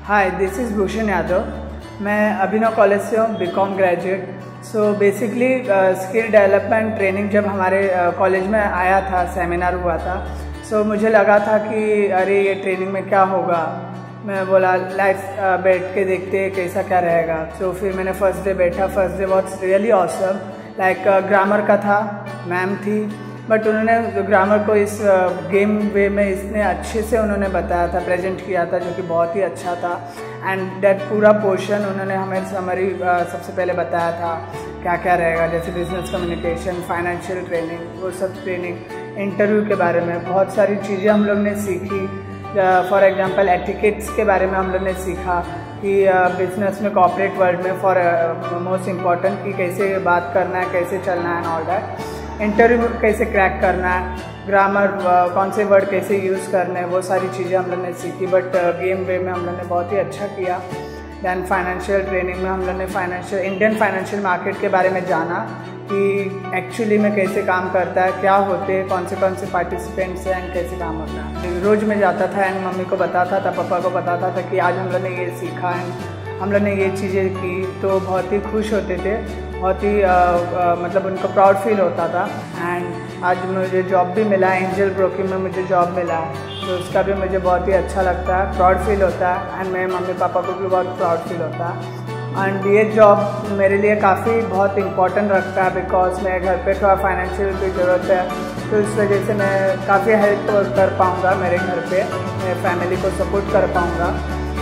Hi, this is Bhushan Yadav. मैं Abhinav college से हूँ, BCom graduate. So basically skill development training जब हमारे कॉलेज में आया था, सेमिनार हुआ था, सो मुझे लगा था कि अरे ये ट्रेनिंग में क्या होगा। मैं बोला लाइफ बैठ के देखते कैसा क्या रहेगा। सो फिर मैंने फर्स्ट डे बैठा। फर्स्ट डे बहुत रियली ऑसम। लाइक ग्रामर का था, मैम थी, बट उन्होंने ग्रामर को इस गेम वे में इतने अच्छे से उन्होंने बताया था, प्रेजेंट किया था, जो कि बहुत ही अच्छा था। एंड दैट पूरा पोर्शन उन्होंने हमें समरी सबसे पहले बताया था क्या क्या रहेगा, जैसे बिजनेस कम्युनिकेशन, फाइनेंशियल ट्रेनिंग, वो सब ट्रेनिंग, इंटरव्यू के बारे में बहुत सारी चीज़ें हम लोग ने सीखी। फॉर एग्जांपल एटिकेट्स के बारे में हम लोग ने सीखा कि बिजनेस में, कॉर्पोरेट वर्ल्ड में फॉर मोस्ट इम्पॉर्टेंट कि कैसे बात करना है, कैसे चलना है एंड ऑल दैट। इंटरव्यू कैसे क्रैक करना है, ग्रामर कौन से वर्ड कैसे यूज़ करने हैं, वो सारी चीज़ें हम लोग ने सीखी। बट गेम वे में हम लोग ने बहुत ही अच्छा किया। दैन फाइनेंशियल ट्रेनिंग में हम लोग ने इंडियन फाइनेंशियल मार्केट के बारे में जाना कि एक्चुअली में कैसे काम करता है, क्या होते हैं, कौन से पार्टिसिपेंट्स हैं एंड कैसे काम होता है। रोज़ मैं जाता था एंड मम्मी को बताता था, पापा को बताता था कि आज हम लोग ने ये सीखा एंड हम लोग ने ये चीज़ें की, तो बहुत ही खुश होते थे, बहुत ही मतलब उनको प्राउड फील होता था। एंड आज मुझे जॉब भी मिला, एंजल ब्रोकिंग में मुझे जॉब मिला, तो उसका भी मुझे बहुत ही अच्छा लगता है, प्राउड फील होता है। एंड मेरे मम्मी पापा को भी बहुत प्राउड फील होता है। एंड ये जॉब मेरे लिए काफ़ी बहुत इम्पॉर्टेंट रखता है, बिकॉज मेरे घर पे थोड़ा फाइनेंशियल की ज़रूरत है, तो इस वजह से मैं काफ़ी हेल्प कर पाऊँगा मेरे घर पे, मेरे फैमिली को सपोर्ट कर पाऊँगा।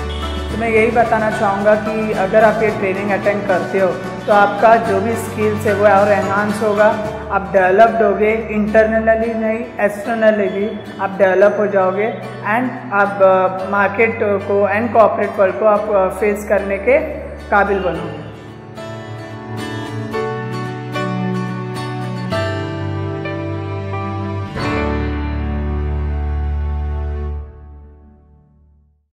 तो मैं यही बताना चाहूँगा कि अगर आप ये ट्रेनिंग अटेंड करते हो तो आपका जो भी स्किल्स है वो और एनहांस होगा, आप डेवलप्ड होगे, इंटरनली नहीं एक्सटर्नली भी आप डेवलप हो जाओगे एंड आप मार्केट को एंड कॉर्पोरेट वर्ल्ड को आप फेस करने के काबिल बनोगे।